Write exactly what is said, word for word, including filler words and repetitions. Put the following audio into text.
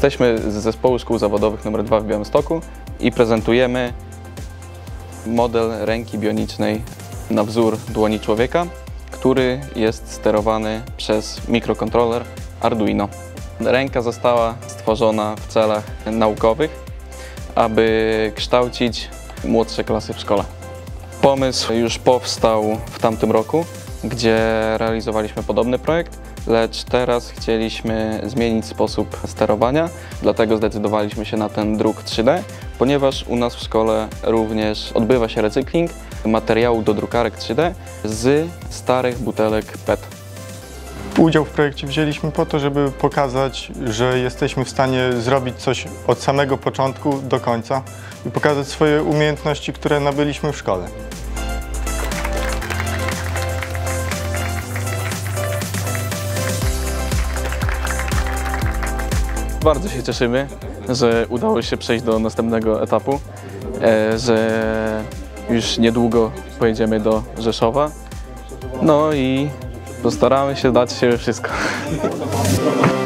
Jesteśmy z Zespołu Szkół Zawodowych numer dwa w Białymstoku i prezentujemy model ręki bionicznej na wzór dłoni człowieka, który jest sterowany przez mikrokontroler Arduino. Ręka została stworzona w celach naukowych, aby kształcić młodsze klasy w szkole. Pomysł już powstał w tamtym roku, gdzie realizowaliśmy podobny projekt, lecz teraz chcieliśmy zmienić sposób sterowania, dlatego zdecydowaliśmy się na ten druk trzy D, ponieważ u nas w szkole również odbywa się recykling materiału do drukarek trzy D z starych butelek P E T. Udział w projekcie wzięliśmy po to, żeby pokazać, że jesteśmy w stanie zrobić coś od samego początku do końca i pokazać swoje umiejętności, które nabyliśmy w szkole. Bardzo się cieszymy, że udało się przejść do następnego etapu, że już niedługo pojedziemy do Rzeszowa, no i postaramy się dać się wszystko.